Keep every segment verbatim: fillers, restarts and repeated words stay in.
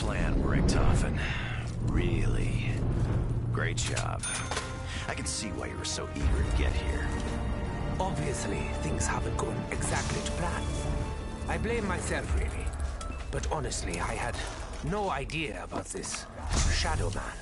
plan, Bricktoffen. Really. Great job. I can see why you were so eager to get here. Obviously, things haven't gone exactly to plan. I blame myself, really. But honestly, I had no idea about this Shadow Man.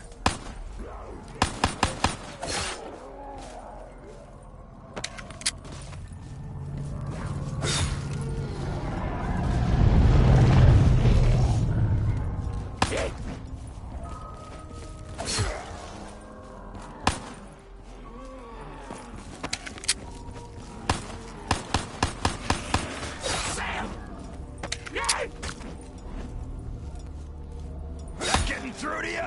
Through to you?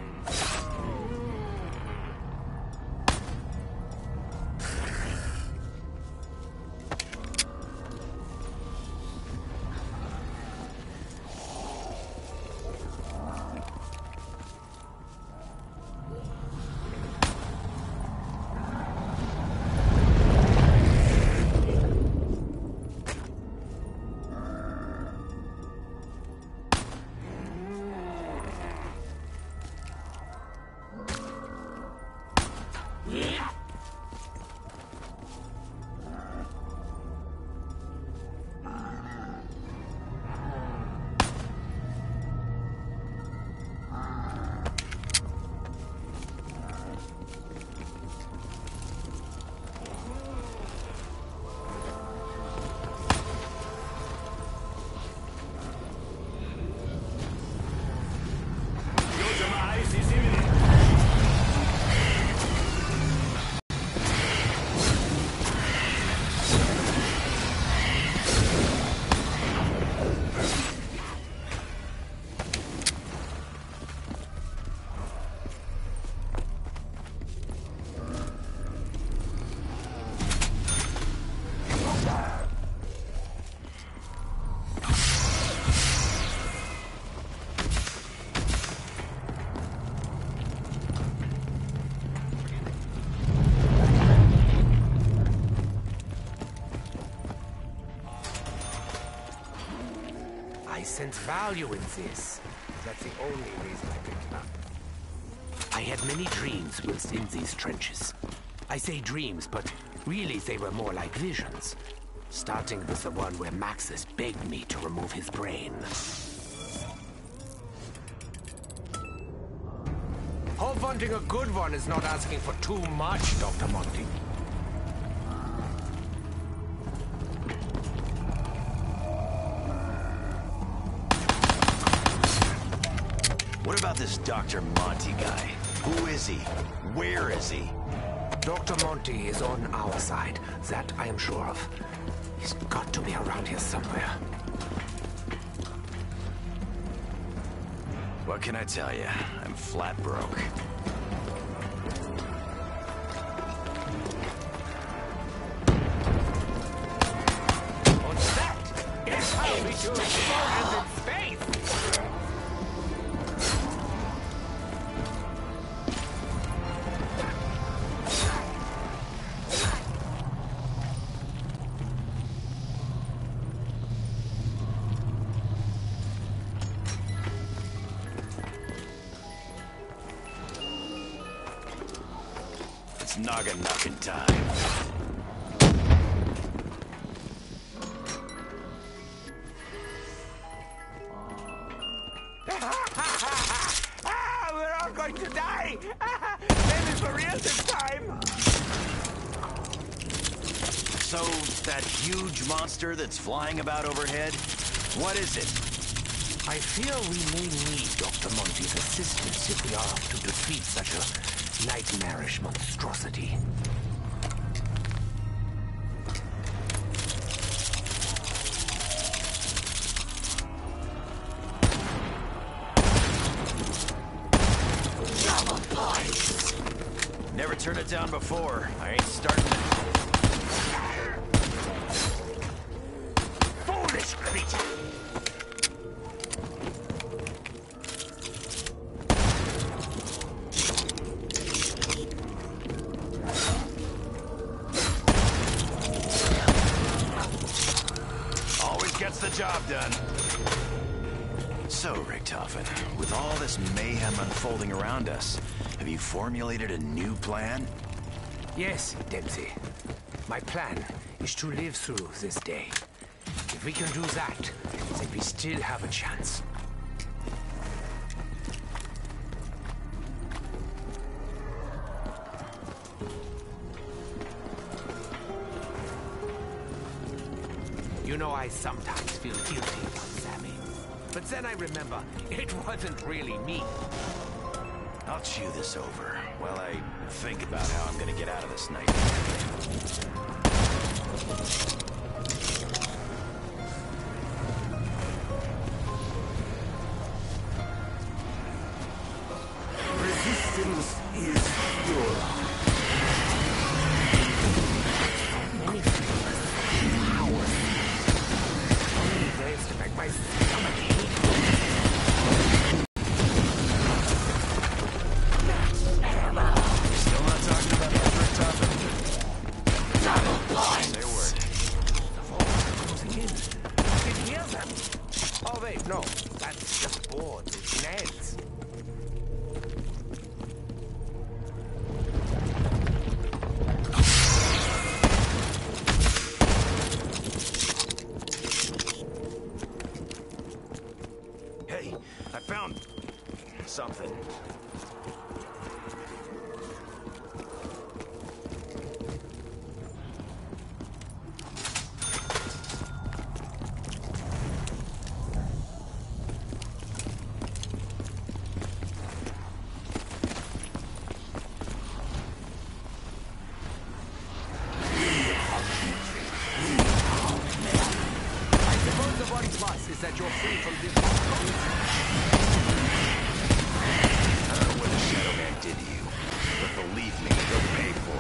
I sense value in this. That's the only reason I picked it up. I had many dreams whilst in these trenches. I say dreams, but really they were more like visions. Starting with the one where Maxis begged me to remove his brain. Hope wanting a good one is not asking for too much, Doctor Monty. What about this Doctor Monty guy? Who is he? Where is he? Doctor Monty is on our side, that I am sure of. He's got to be around here somewhere. What can I tell you? I'm flat broke. On that, it's how we do it and in space! It's Naga knocking time. Ah, we're all going to die! Maybe for real this time! So, that huge monster that's flying about overhead, what is it? I fear we may need Doctor Monty's assistance if we are to defeat such a nightmarish monstrosity. Never turned it down before. I ain't starting to... Foolish creature! Always gets the job done. So, Richtofen, with all this mayhem unfolding around us, have you formulated a new plan? Yes, Dempsey. My plan is to live through this day. If we can do that, then we still have a chance. You know, I sometimes feel guilty about Sammy. But then I remember, it wasn't really me. I'll chew this over while I think about how I'm gonna get out of this night. Resistance is pure. Many flavors, power. Only days to make my stomach ache. Still not talking about that Richtofen? Double blind. Say a word. The vaults are closing in. I can hear them. Oh wait, no. That's just boards. It's nails. Hey, I found something. Is that you're free from this box? I don't know what the Shadow Man did to you, but believe me, he'll pay for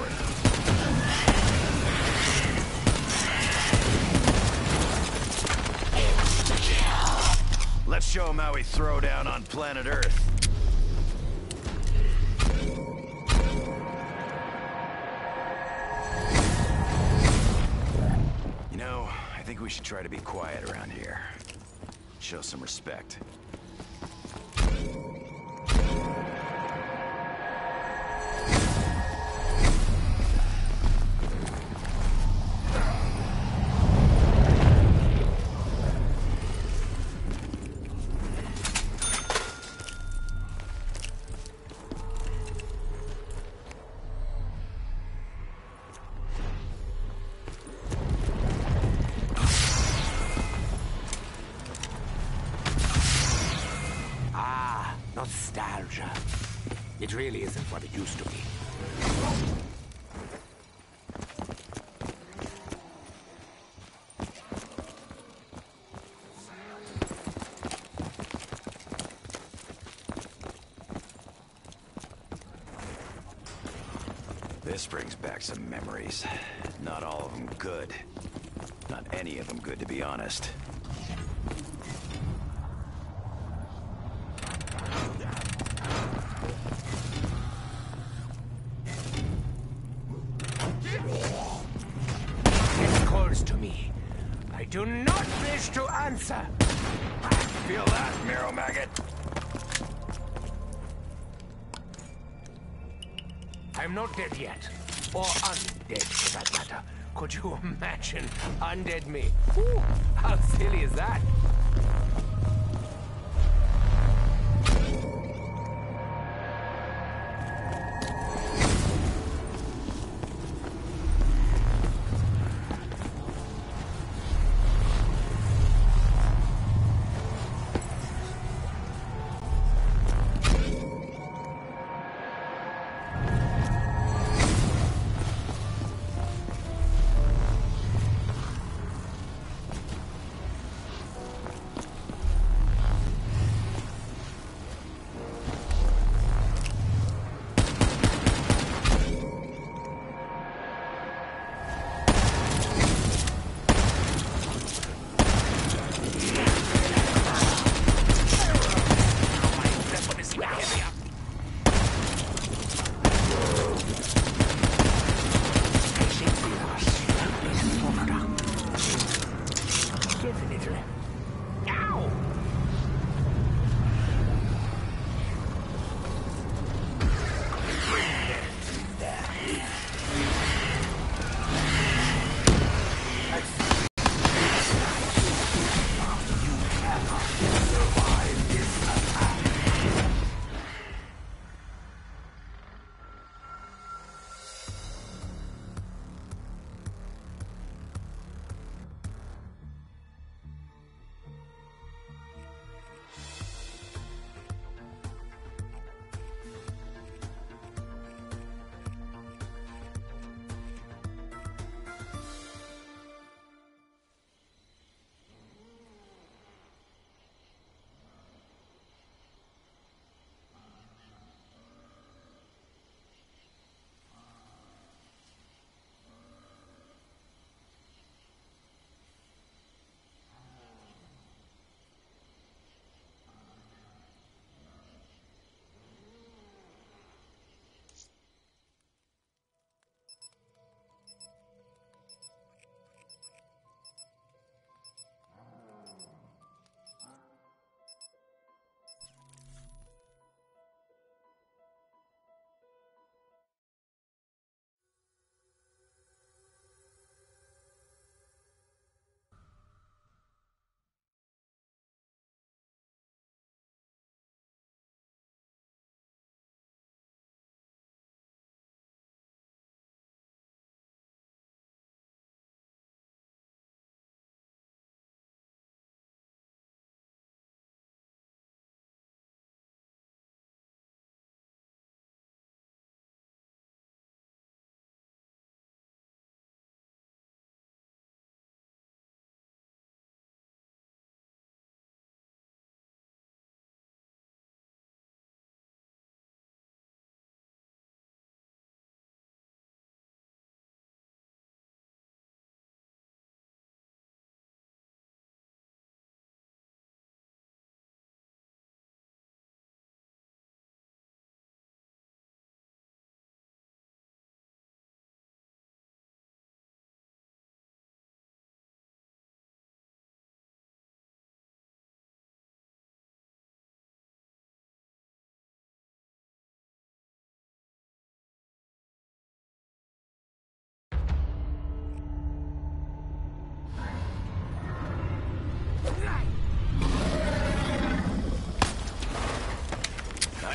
it. Let's show him how we throw down on planet Earth. You know, I think we should try to be quiet around here. Show some respect. Nostalgia. It really isn't what it used to be. This brings back some memories. Not all of them good. Not any of them good, to be honest. To me. I do not wish to answer. Feel that, Marrow Maggot? I'm not dead yet. Or undead, for that matter. Could you imagine undead me? Ooh, how silly is that?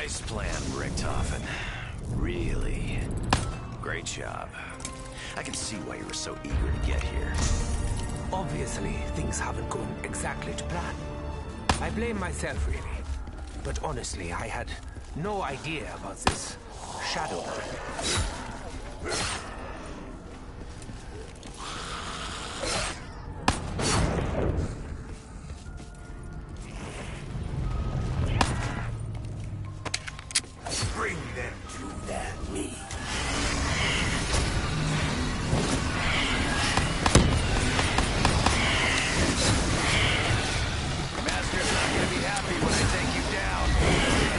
Nice plan, Richtofen. Really. Great job. I can see why you were so eager to get here. Obviously, things haven't gone exactly to plan. I blame myself, really. But honestly, I had no idea about this shadow man. Bring them to their knees. Master's not gonna be happy when I take you down.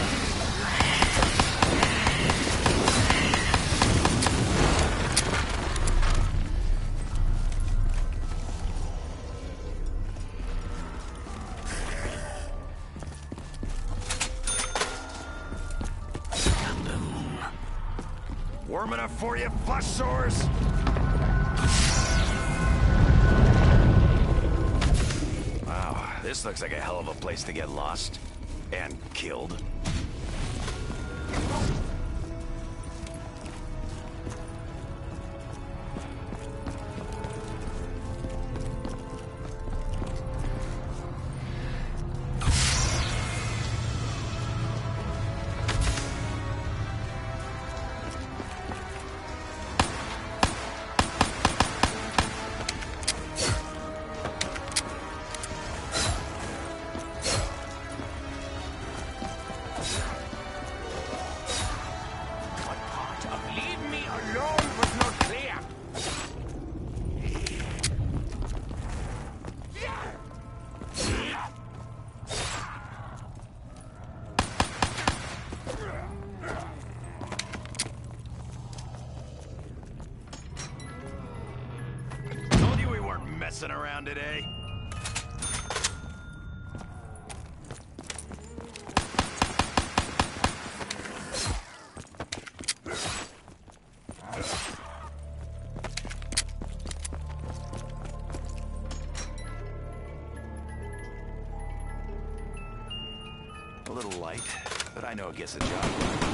Warm enough for you, flush sores? Wow, this looks like a hell of a place to get lost. And killed. Messing around today? A little light, but I know it gets the job done.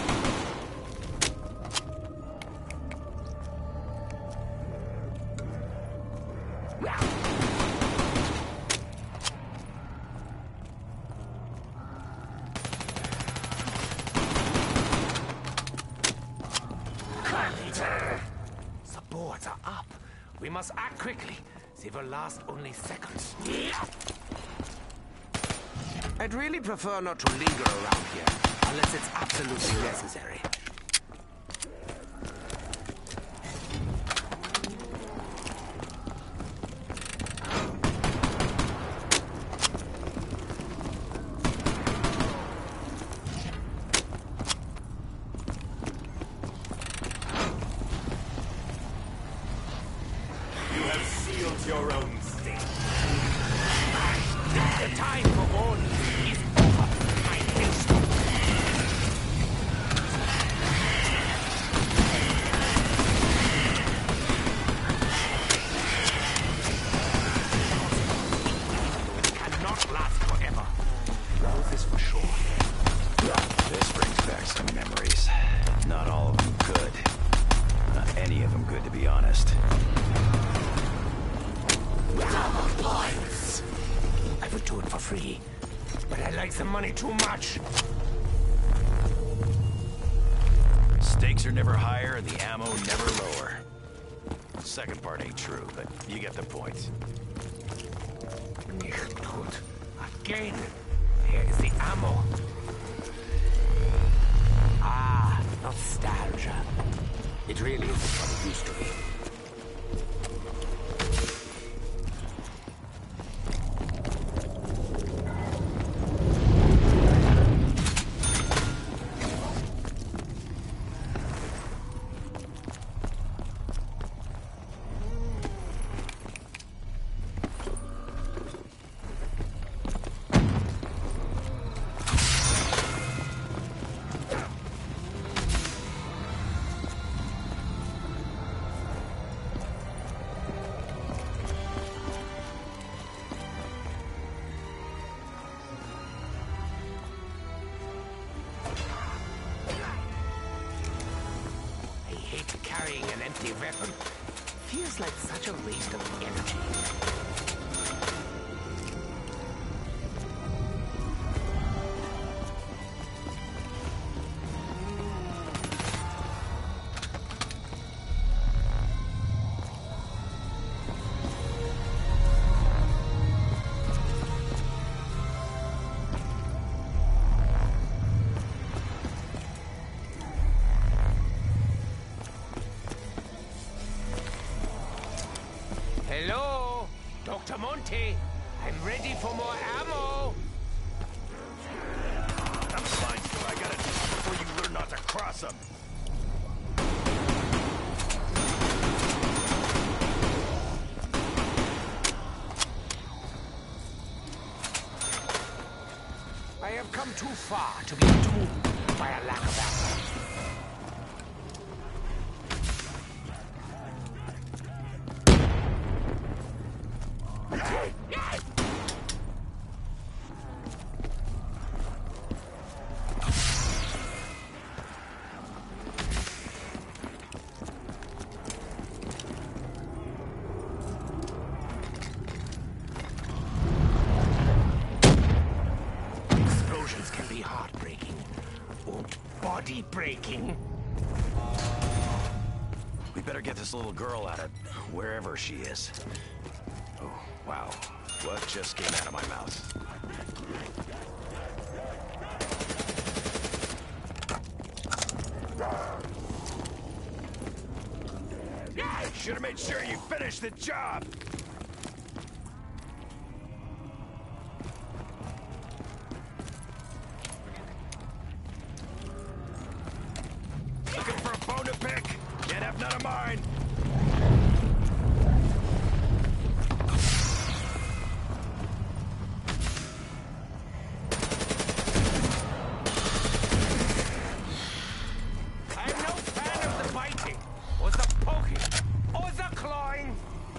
Supports are up. We must act quickly. They will last only seconds. I'd really prefer not to linger around here, unless it's absolutely necessary. Your own state. The time for all is over. I haste. It cannot last forever. Know this for sure. This brings back some memories. Not all of them good. Not any of them good, to be honest. I would do it for free, but I like the money too much. Stakes are never higher and the ammo never lower. Second part ain't true, but you get the point. Nicht gut. Again, here is the ammo. Ah, nostalgia. It really isn't what it used to be. fancy weapon. Feels like such a waste of energy. Hello? Doctor Monte? I'm ready for more ammo! I'm fine, so I gotta do before you learn not to cross them. I have come too far to be doomed by a lack of ammo. Explosions can be heartbreaking, and body-breaking. We better get this little girl out of wherever she is. Oh, wow. What just came out of my mouth? Should have made sure you finished the job! Looking for a bone to pick? Can't have none of mine! I'm no fan of the biting, or the poking, or the clawing.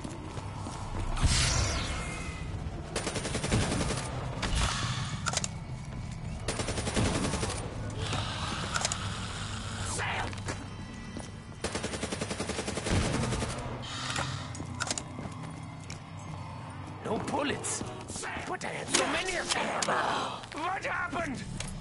No bullets. But I had so many of them. What happened?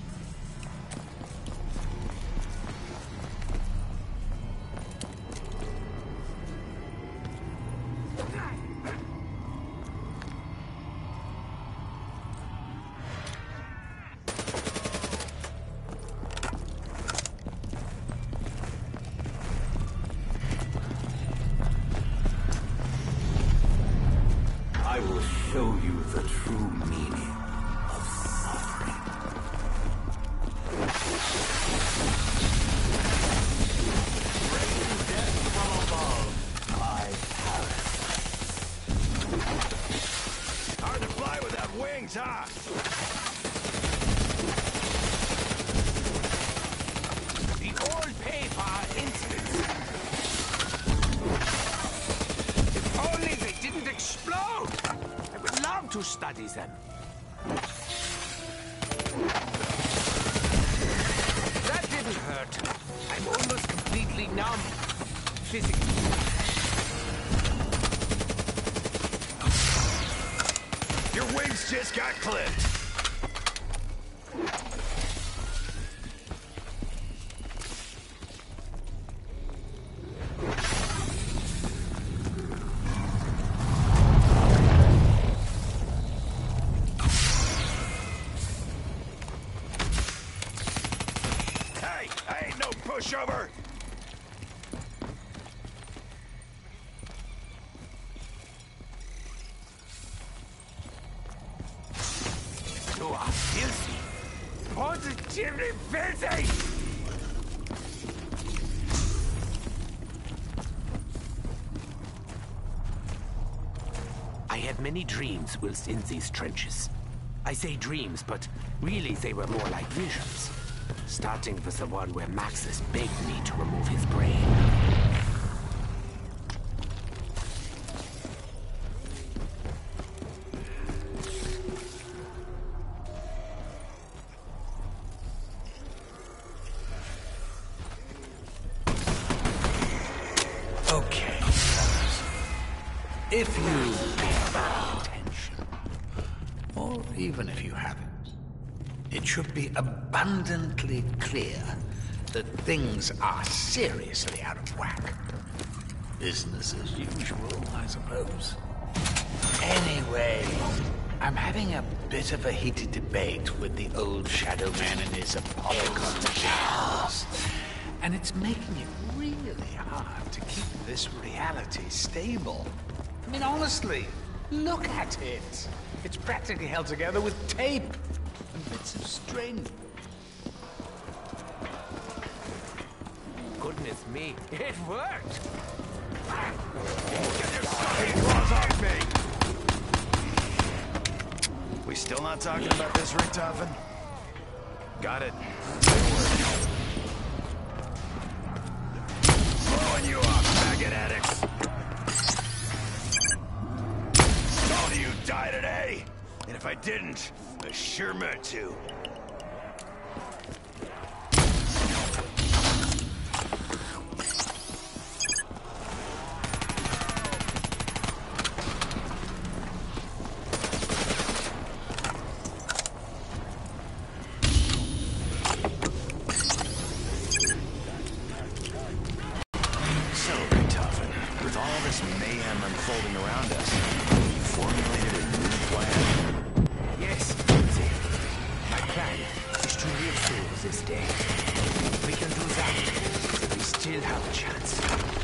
I will show you the true meaning of suffering. Rain death from above, my palace. Hard to fly without wings, huh? The old paper incidents. If only they didn't explode! I would love to study them. That didn't hurt. I'm almost completely numb. Physically. Your wings just got clipped. Hey, I ain't no pushover. You are filthy. Positively filthy! I had many dreams whilst in these trenches. I say dreams, but really they were more like visions. Starting with the one where Maxis begged me to remove his brain. If you pay attention, or even if you haven't, it should be abundantly clear that things are seriously out of whack. Business as usual, I suppose. Anyway, I'm having a bit of a heated debate with the old Shadow Man and his apocalypse, and it's making it really hard to keep this reality stable. I mean, honestly, look at it. It's practically held together with tape and bits of string. Goodness me, it worked! Get your sucking claws off me! We still not talking about this, Richtofen? Got it. Blowing you off, maggot addicts! Told you you'd die today! And if I didn't, I sure meant to. Unfolding around us. You formulated a new plan. Yes, Lindsay. My plan is to live through this day. If we can do that, we still have a chance.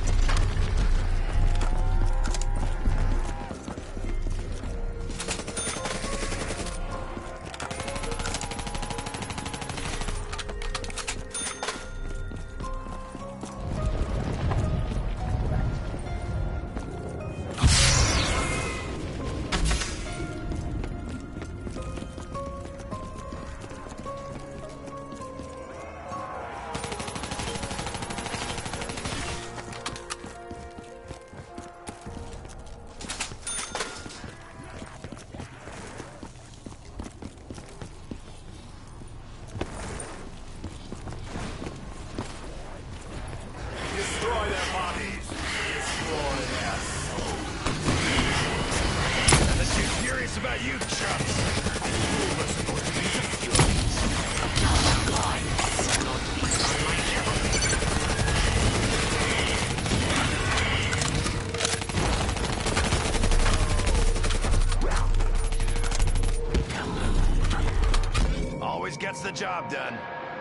About you, chumps. Always gets the job done.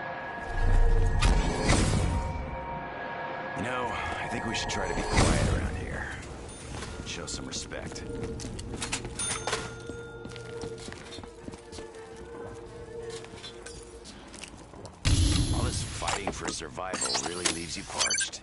You know, I think we should try to be quiet around here. Show some respect. Fighting for survival really leaves you parched.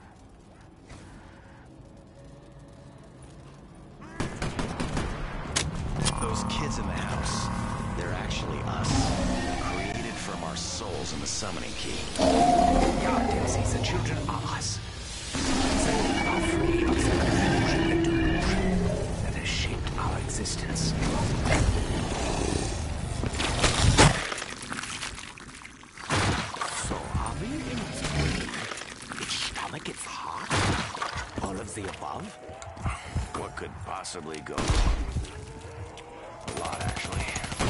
Those kids in the house, they're actually us. Created from our souls in the summoning key. God, Dempsey, the children are us. They are free of the confusion and delusion that has shaped our existence. It's hot? All of the above? What could possibly go wrong? A lot, actually.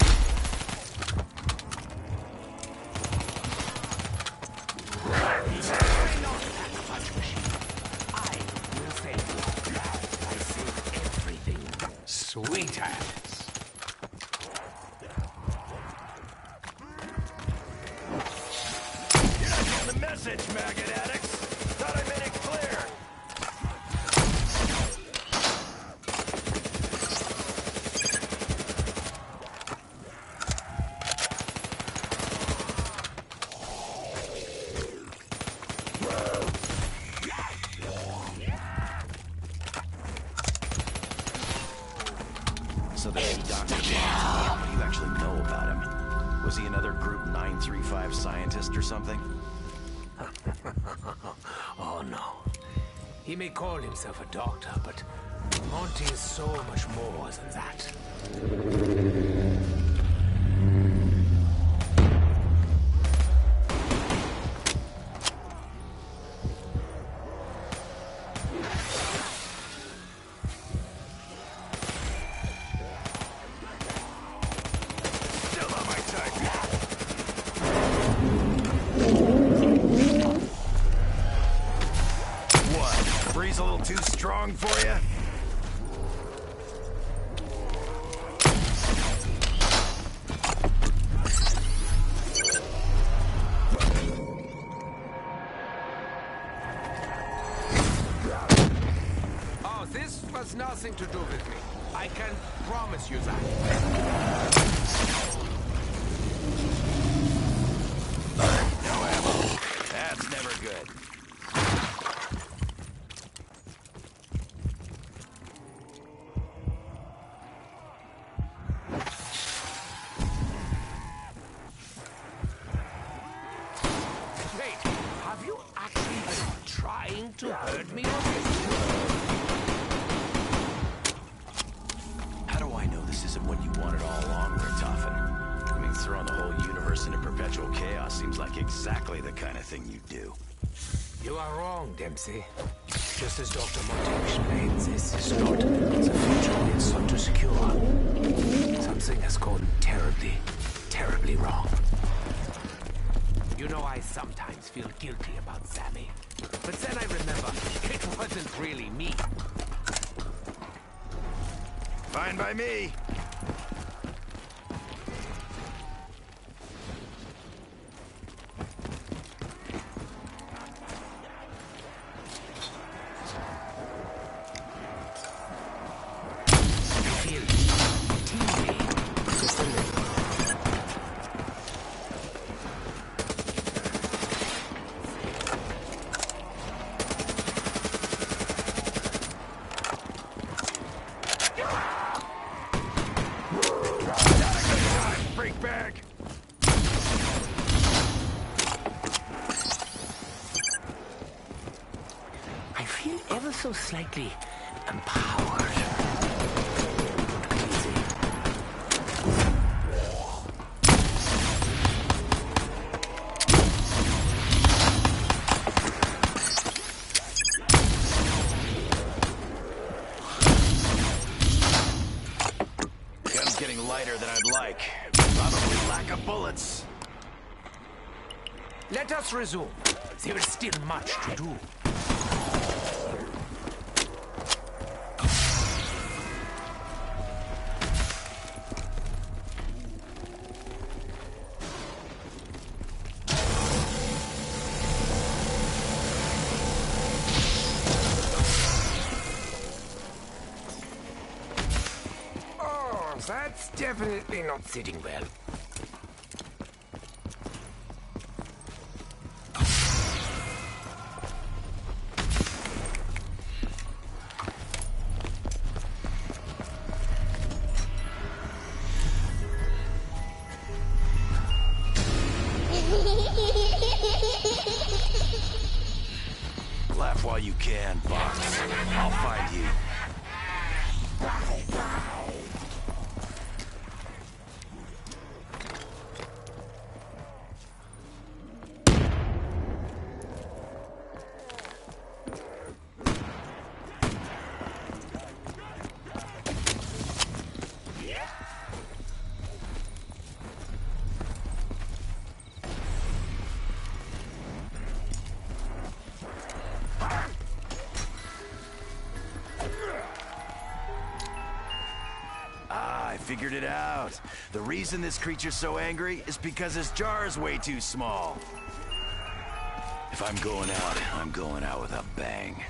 Not that punch machine. I will save you. I save everything. Sweet ass. You're not getting the message, maggot addicts. Thought I made it clear. So this Doctor Blackops, what do you actually know about him? Was he another Group nine three five scientist or something? Oh no. He may call himself a doctor, but Monty is so much more than that. little too strong for you? Oh, this was nothing to do with me. I can promise you that. No ammo. That's never good. Wait, have you actually been trying to hurt me on this? How do I know this isn't what you wanted all along, Richtofen? I mean, throwing the whole universe into perpetual chaos seems like exactly the kind of thing you do. You are wrong, Dempsey. Just as Doctor Monte explains, this is not the future we had sought to secure. Something has gone terribly, terribly wrong. You know, I sometimes feel guilty about Sammy. But then I remember, it wasn't really me. Fine by me. I feel tingly, just a little. Break back. I feel ever so slightly empowered. Easy. Gun's getting lighter than I'd like. Probably lack of bullets. Let us resume. There is still much to do. Oh, that's definitely not sitting well. Laugh while you can, Fox. I'll find you. I figured it out. The reason this creature's so angry is because his jar is way too small. If I'm going out, I'm going out with a bang.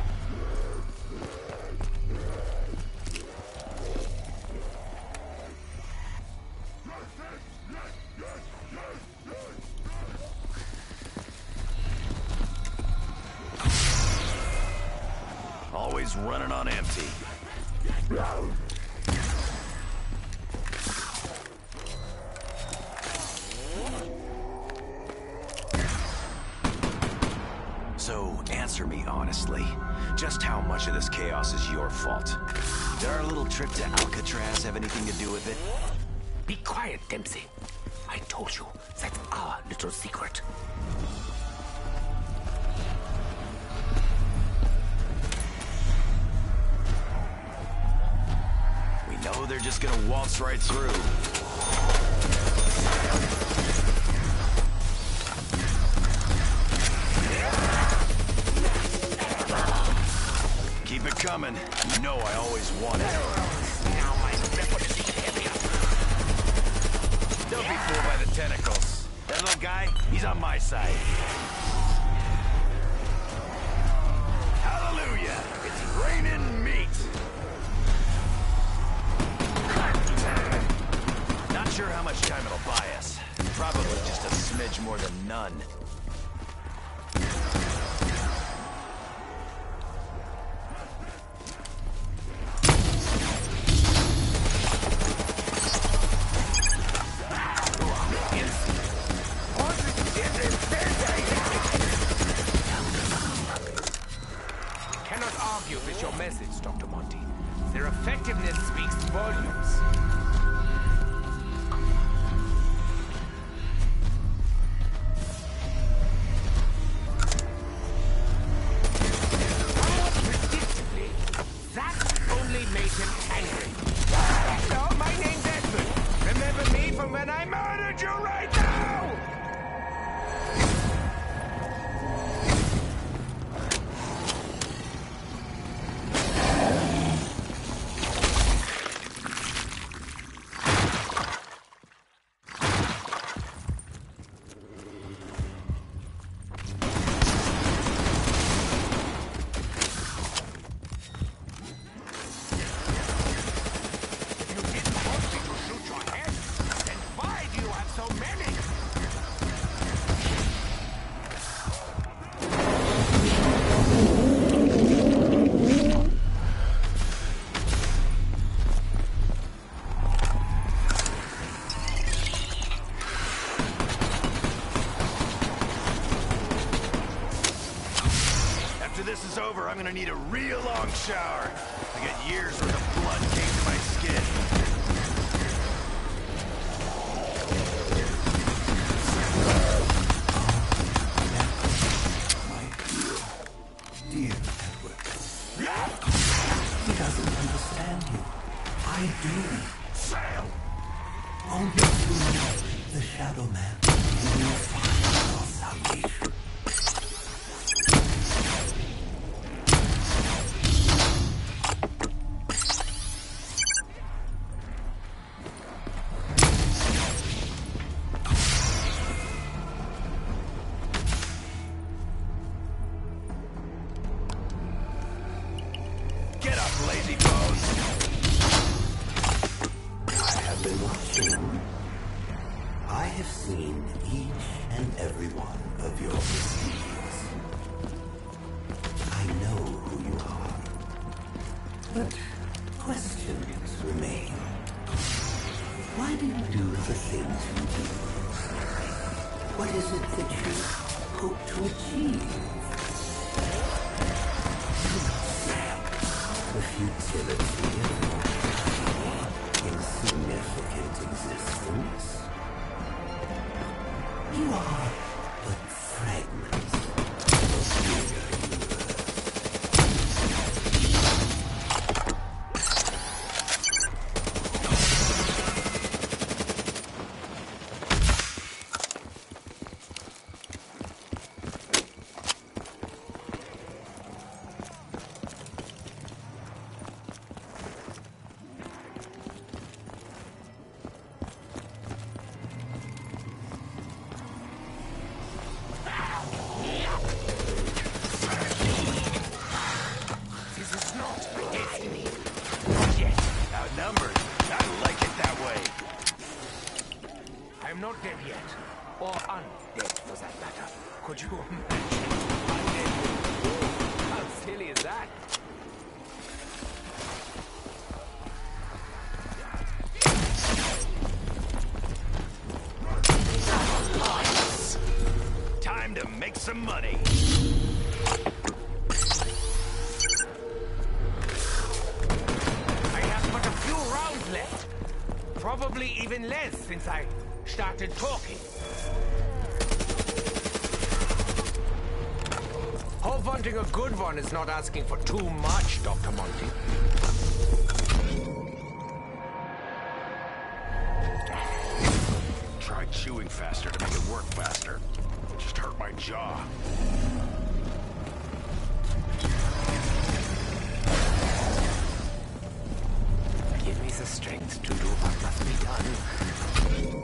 Always running on empty. So, answer me honestly. Just how much of this chaos is your fault? Did our little trip to Alcatraz have anything to do with it? Be quiet, Dempsey. I told you, that's our little secret. We know they're just gonna waltz right through. coming. You know I always wanted it. Now my weapons is heavier. Don't be fooled by the tentacles. That little guy, he's on my side. Hallelujah! It's raining meat! Not sure how much time it'll buy us. Probably just a smidge more than none. With your message, Doctor Monty. Their effectiveness speaks volumes. Somewhat predictably, that only made him angry. Hello, my name's Edmund. Remember me from when I murdered you right now? This is over, I'm gonna need a real long shower. I got years worth of blood caked to my skin. My dear, dear Edward. He doesn't understand you. I do. Sam! Only through me, the Shadow Man, will you find your salvation. Lazy bones. I have been watching. I have seen each and every one of your misdeeds. I know who you are. But questions remain. Why do you do the things you do? What is it that you hope to achieve? The futility of your insignificant existence. You are but fragments of bigger I'm not dead yet. Or undead, for that matter. Could you imagine? Undead? How silly is that? Time to make some money. I have but a few rounds left. Probably even less since I started talking. Hope hunting a good one is not asking for too much, Doctor Monty. Tried chewing faster to make it work faster. It just hurt my jaw. the strength to do what must be done.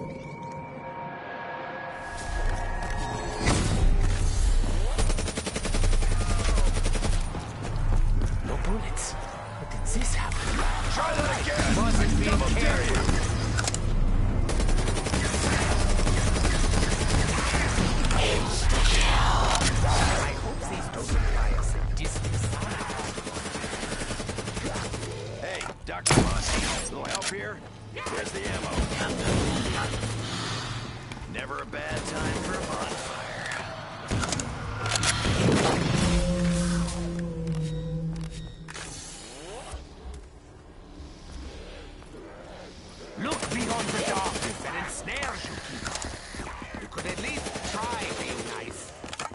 No bullets. How did this happen? Try that again! Wasn't being Double dare careful. you! I hope these don't imply a sadistic side. Hey, Doctor Moss, little help here? There's the ammo. Never a bad time for a bonfire. Look beyond the darkness that ensnares you, Kiko. You could at least try being nice.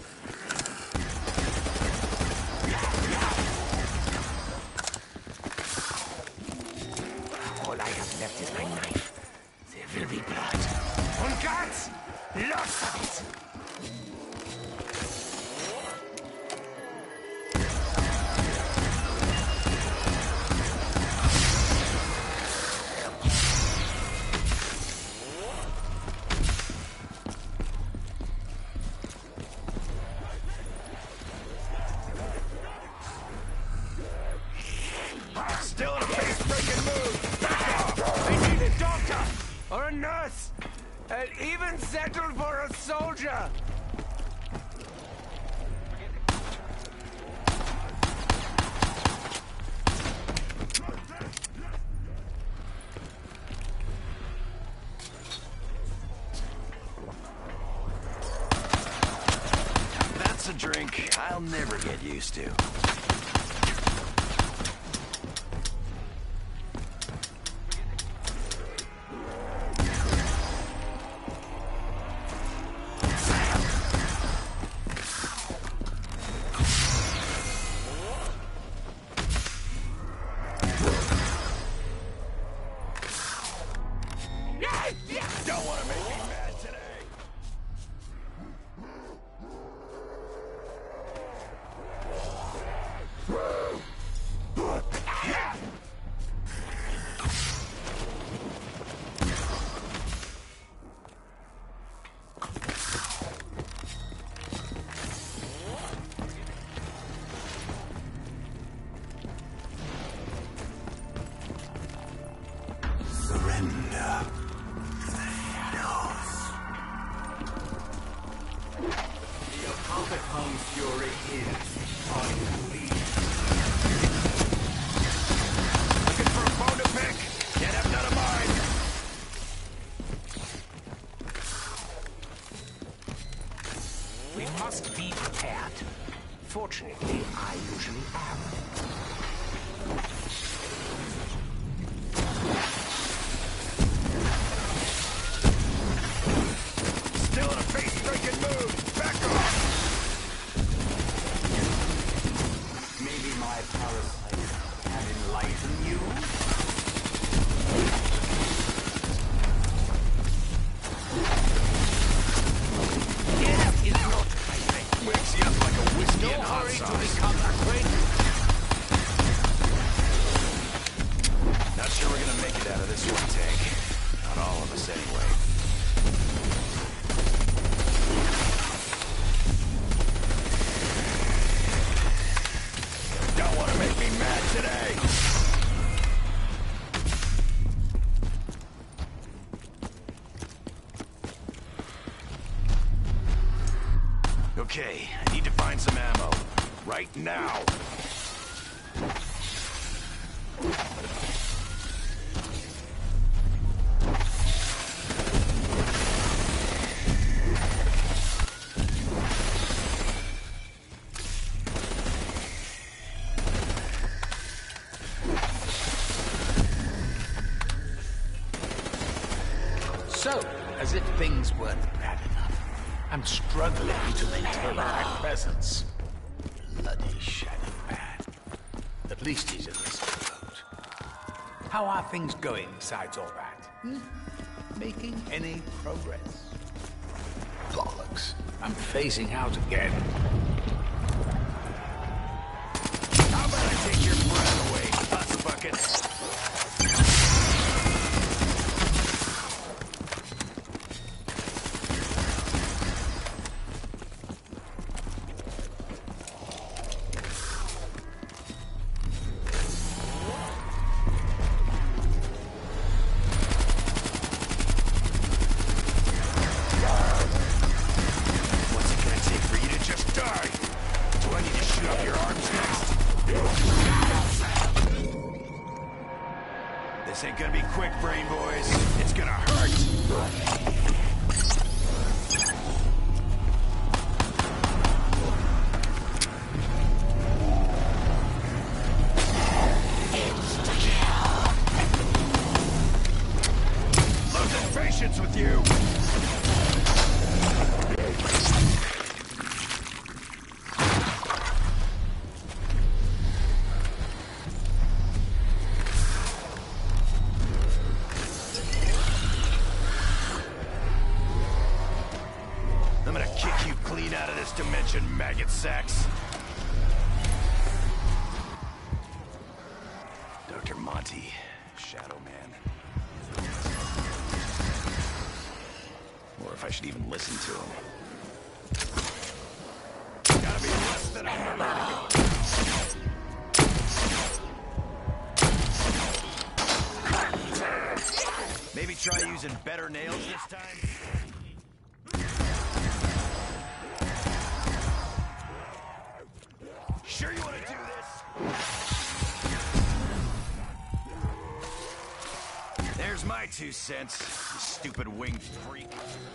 All I have left is my knife. There will be blood. And guts! Lots of it! Still in a face-breaking move! Back off! I need a doctor! Or a nurse! And even settle for a soldier! That's a drink I'll never get used to. Don't want to make me mad today. Surrender. The shadows. The Automaton's fury is unleashed. Looking for a bone to pick? Can't have none of mine. We must be prepared. Fortunately, I usually am. Still in a face-breaking move. Back off. Maybe my parasite can enlighten you? Death is not my friend. Wakes you up like a whiskey No and hot hurry to sauce. become acquainted. Not sure we're gonna make it out of this one, Tank. Not all of us, anyway. Don't want to make me mad today. Okay, I need to find some ammo. Right now. So, as if things weren't bad enough, I'm struggling to maintain my presence. Bloody Shadow Man. At least he's in this boat. How are things going besides all that? Hmm? Making any progress? Bollocks. I'm phasing out again. How about I take your breath away, Putz Bucket? patience with you! I'm gonna kick you clean out of this dimension, maggot sacks. Doctor Monty, Shadow Man. Or if I should even listen to him. Gotta be less than a minute ago. Maybe try using better nails this time? Sure you want to do this? There's my two cents, you stupid winged freak.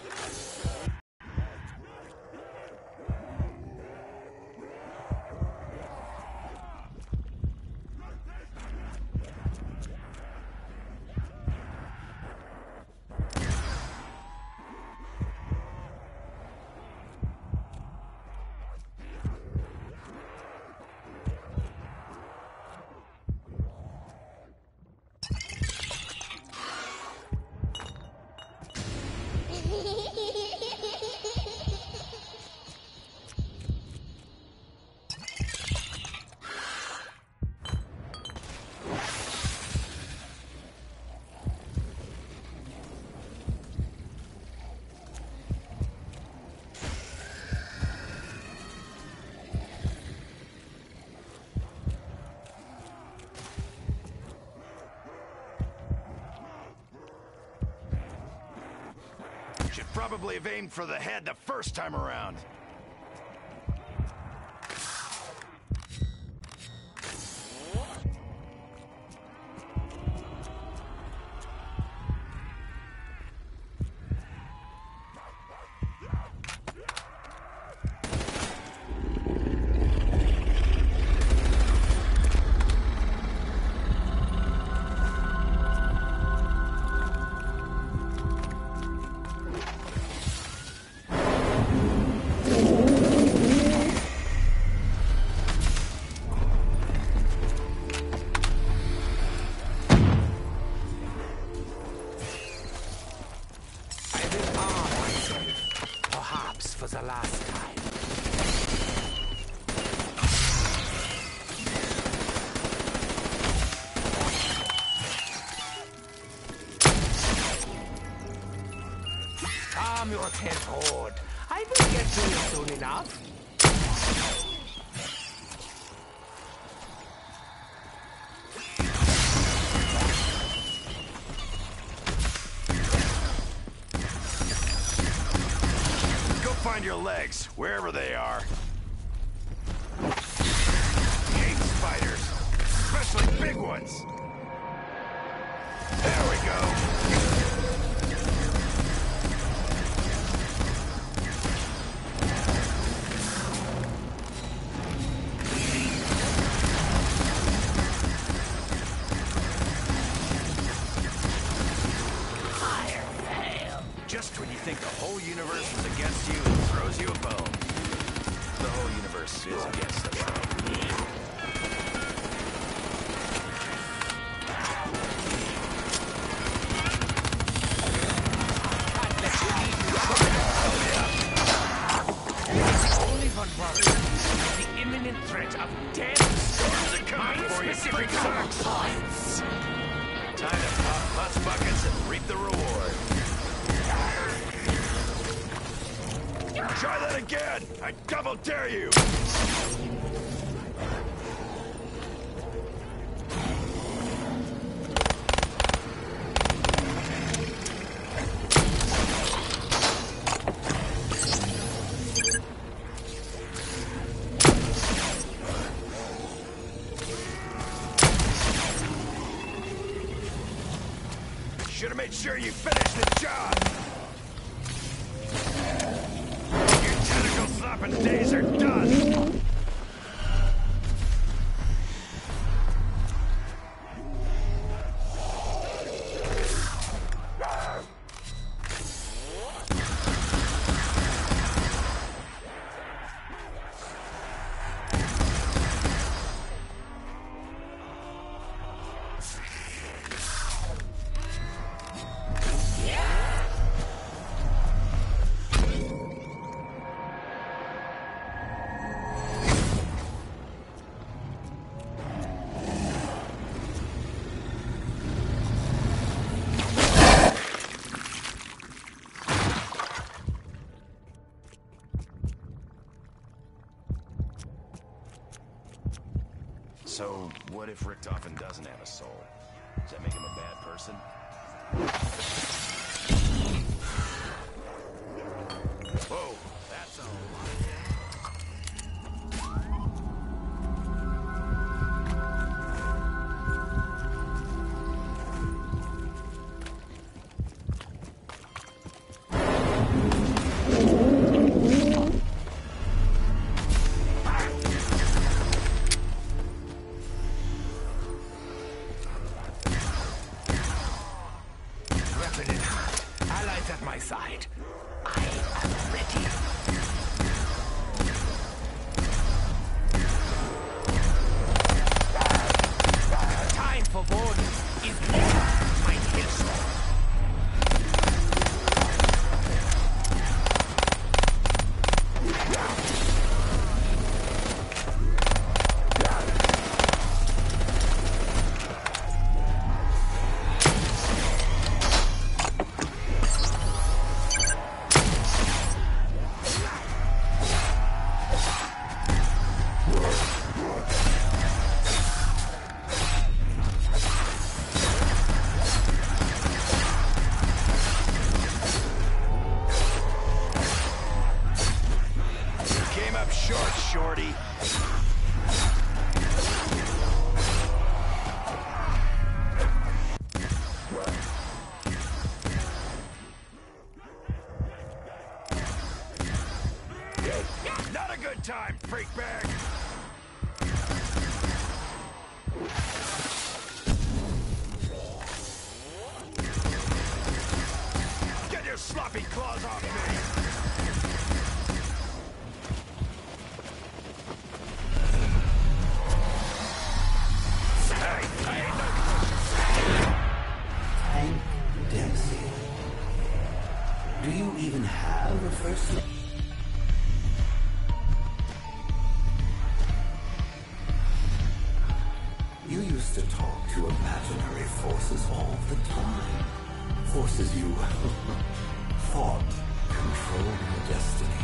Should probably have aimed for the head the first time around. For the last time. Calm your temper. I will get to you soon enough. Find your legs, wherever they are. Hate spiders, especially big ones. There we go. Just when you think the whole universe is against you, it throws you a bone. The whole universe is against us. Only one worry is the imminent threat of death. Storms are coming for you, freak socks. Time to pop bus buckets and reap the reward. Try that again! I double dare you! Should have made sure you finished the job! Slapping days are done! So, what if Richtofen doesn't have a soul? Does that make him a bad person? Whoa, that's all. Side. I am ready. Time for boarding is near, my kill. Shorty. Not a good time, freak bag. Get your sloppy claws off me. Do you even have a first name? You used to talk to imaginary forces all the time. Forces you thought controlled your destiny.